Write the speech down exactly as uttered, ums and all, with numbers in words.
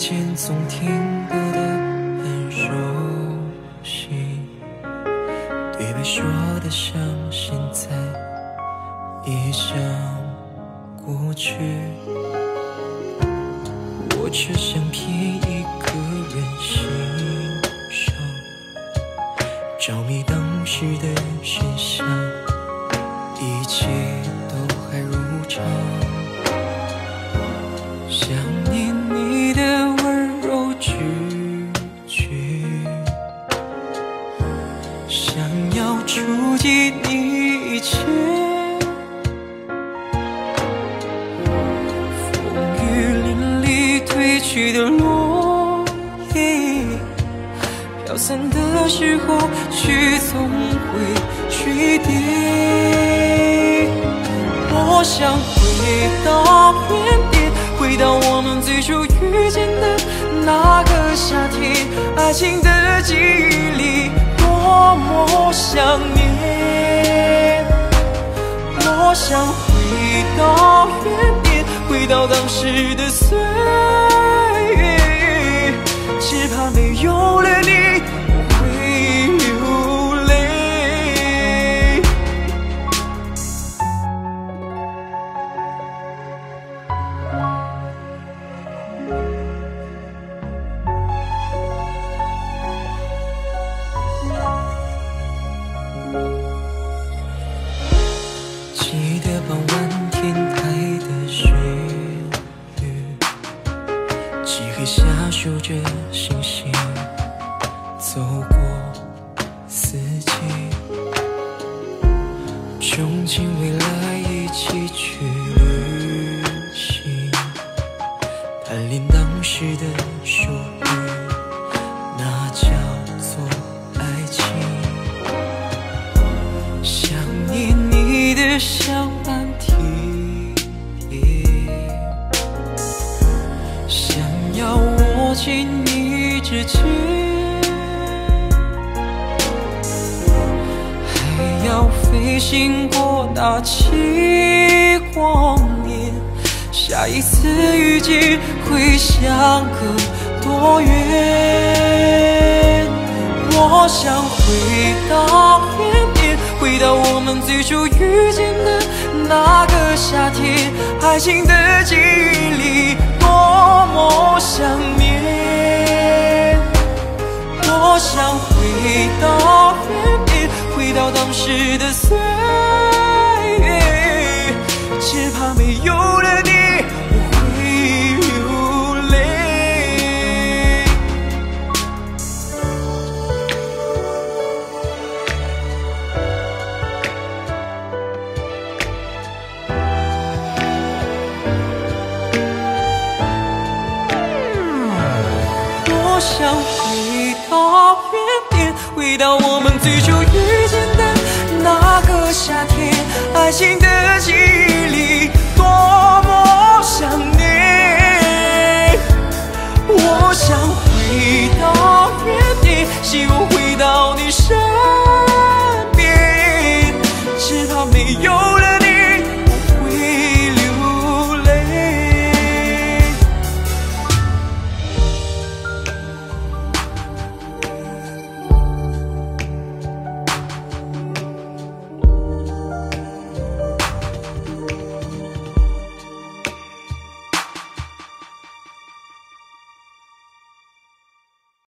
间总听歌的很熟悉，对白说的像现在已像过去。我只想骗一个人心上，着迷当时的真相，一切都还如常。想念你的温柔句句，想要触及你一切，风雨淋漓褪去的落叶，飘散的时候却总会去跌。我想回到原点，回到我们最初遇见的那个夏天，爱情的记忆里多么想念。我想回到原点，回到当时的岁月，只怕没有了你我会流泪。记得傍晚天台的旋律，漆黑下数着星星，走过四季，憧憬未来一起去旅行，贪恋当时的属于，那叫做爱情。想念你的相伴体贴，想要握紧你指尖，还要飞行过大气光年，下一次遇见会相隔多远？我想回到原点，回到我们最初遇见的那个夏天，爱情的记忆里多么想念。我想回到原点，回到当时的岁月，只怕没有了你我会流泪。我想回到原点，回到我们最初遇见的那个夏天，爱情的记忆里多